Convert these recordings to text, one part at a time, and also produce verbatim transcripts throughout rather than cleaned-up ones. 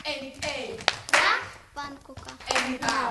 En ik eet. Ja? Pannenkoeken. En ik hou.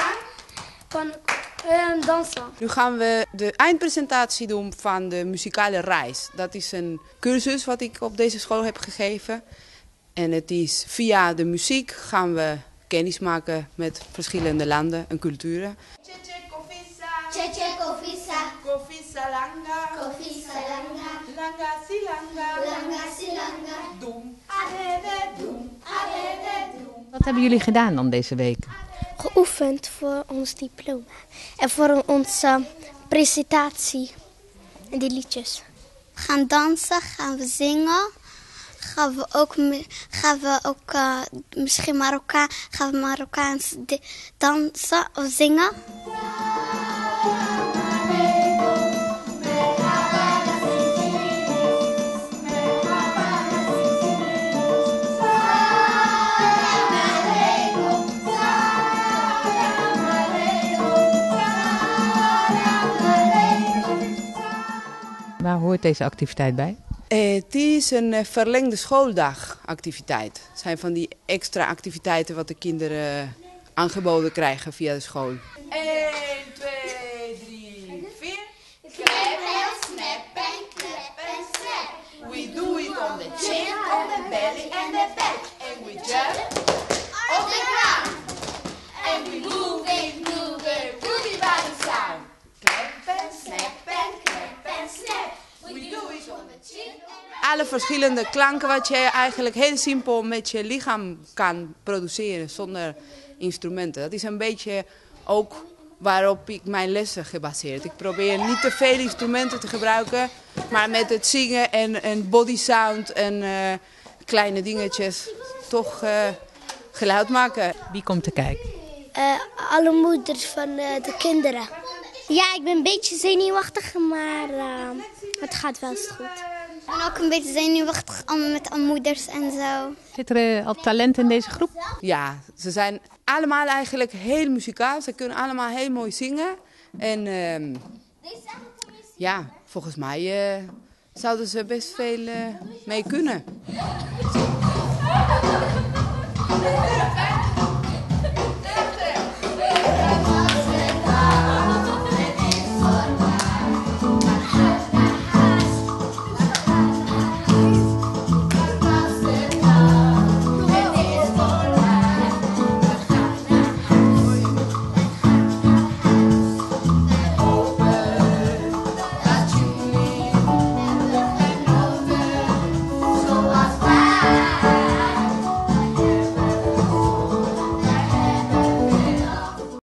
En dansen. Nu gaan we de eindpresentatie doen van de muzikale reis. Dat is een cursus wat ik op deze school heb gegeven. En het is via de muziek gaan we kennis maken met verschillende landen en culturen. Cheche kofisa. Cheche kofisa. Kofisa langa. Kofisa langa. Langa si langa. Langa silanga. Doem. Adede doem. Adede doem. Wat hebben jullie gedaan dan deze week? Geoefend voor ons diploma. En voor onze presentatie. En die liedjes. Gaan dansen, gaan we zingen. Gaan we ook, gaan we ook uh, misschien Marokkaan, gaan we Marokkaans dansen of zingen. Waar hoort deze activiteit bij? Eh, het is een eh, verlengde schooldagactiviteit. Het zijn van die extra activiteiten wat de kinderen aangeboden krijgen via de school. één, twee, drie, vier. Clap and snap and clap and snap. We do it on the chin, on the belly and the back. And we jump On the ground. and we move it, move it, booty by the sound. Clap and snap and clap and snap. We do it on the chin. Alle verschillende klanken wat je eigenlijk heel simpel met je lichaam kan produceren zonder instrumenten. Dat is een beetje ook waarop ik mijn lessen gebaseerd. Ik probeer niet te veel instrumenten te gebruiken, maar met het zingen en, en body sound en uh, kleine dingetjes toch uh, geluid maken. Wie komt te kijken? Uh, alle moeders van uh, de kinderen. Ja, ik ben een beetje zenuwachtig, maar uh, het gaat wel eens goed. Ik ben ook een beetje zenuwachtig allemaal met al moeders en zo. Zit er uh, al talent in deze groep? Ja, ze zijn allemaal eigenlijk heel muzikaal. Ze kunnen allemaal heel mooi zingen. En uh, ja, volgens mij uh, zouden ze best veel uh, mee kunnen.